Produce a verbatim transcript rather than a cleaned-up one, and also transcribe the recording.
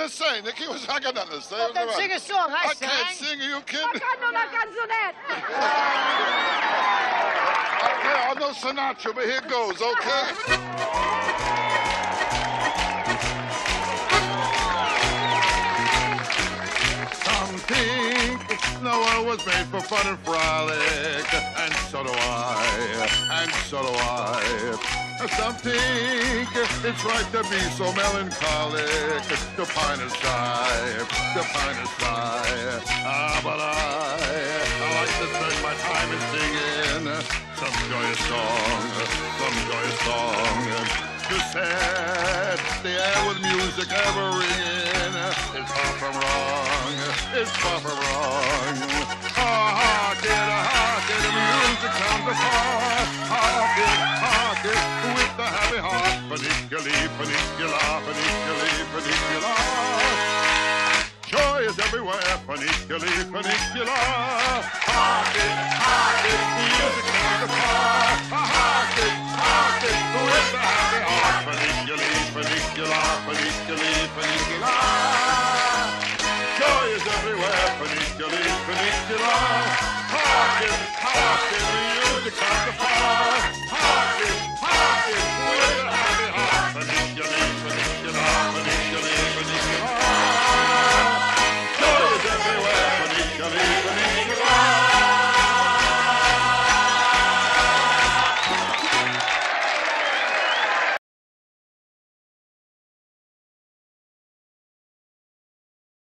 to say, Nicky. I got nothing to say. Well, then sing a song. I, I sang. can't sing. Are you kidding? Cantando la canzonette. Okay, I know Sinatra, but here goes, okay? Some think the world was made for fun and frolic, and so do I, and so do I. Some think it's right to be so melancholic, to pine and sigh, to pine and sigh. Ah, but I, I like to spend my time in singing some joyous song, some joyous song. To set the air with music ever ringing is far from wrong, is far from wrong. Hark it, hark it, the music sounds apart. Hark it, hark it, with the happy heart. Funiculi, funicula, funiculi, funicula. Joy is everywhere, funiculi, funicula. Hark it, hark it, music sounds apart. Hark it, hark it, with the happy heart. Funiculi, funicula, funiculi, funicula. Joy is everywhere, funiculi, funicula. Hark it,